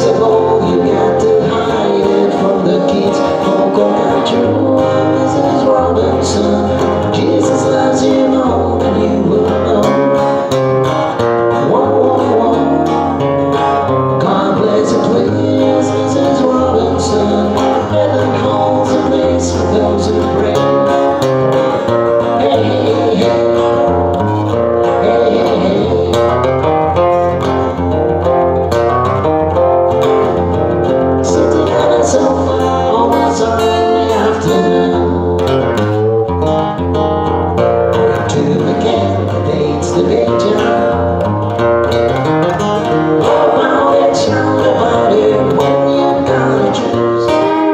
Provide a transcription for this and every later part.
impossible, you got to hide it from the kids. Don't go out your room, Mrs. Robinson. Jesus loves you more than you will know. Whoa, whoa, whoa. God bless you, please, Mrs. Robinson. Heaven holds a place for those who pray. Hey, hey, hey. Hey, hey, hey. Sitting on a sofa almost on the afternoon, to the candidates debating. Oh, how they shout about it when you gotta choose.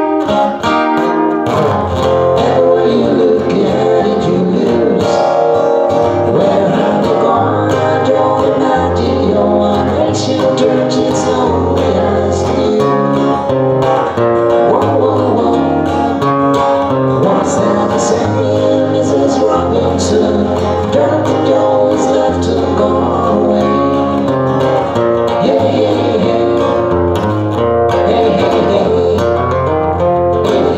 Every way you look at it, you lose. Where have you gone? I don't imagine your nation turns its lonely eyes to you. Whoa, whoa, whoa. What's that to say, Mrs. Robinson? Don't the door is left to go away. Yeah, yeah, yeah. Hey, hey, hey. Hey.